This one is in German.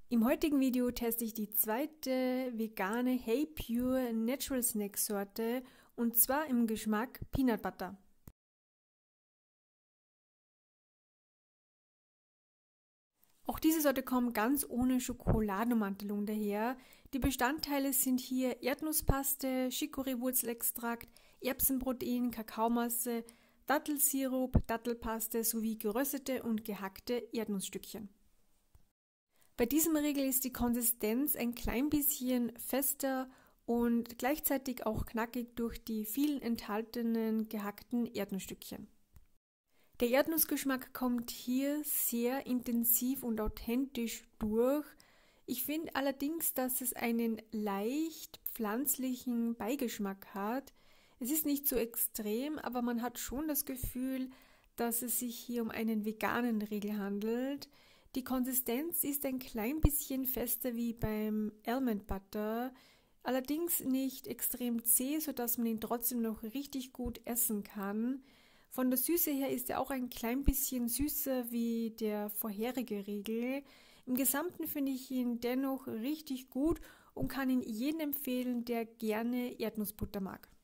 Im heutigen Video teste ich die zweite vegane Hey Pure Natural Snack Sorte und zwar im Geschmack Peanut Butter. Auch diese Sorte kommt ganz ohne Schokoladenummantelung daher. Die Bestandteile sind hier Erdnusspaste, Chicorée-Wurzelextrakt, Erbsenprotein, Kakaomasse, Dattelsirup, Dattelpaste sowie geröstete und gehackte Erdnussstückchen. Bei diesem Riegel ist die Konsistenz ein klein bisschen fester und gleichzeitig auch knackig durch die vielen enthaltenen gehackten Erdnussstückchen. Der Erdnussgeschmack kommt hier sehr intensiv und authentisch durch. Ich finde allerdings, dass es einen leicht pflanzlichen Beigeschmack hat. Es ist nicht so extrem, aber man hat schon das Gefühl, dass es sich hier um einen veganen Riegel handelt. Die Konsistenz ist ein klein bisschen fester wie beim Almond Butter, allerdings nicht extrem zäh, sodass man ihn trotzdem noch richtig gut essen kann. Von der Süße her ist er auch ein klein bisschen süßer wie der vorherige Riegel. Im Gesamten finde ich ihn dennoch richtig gut und kann ihn jedem empfehlen, der gerne Erdnussbutter mag.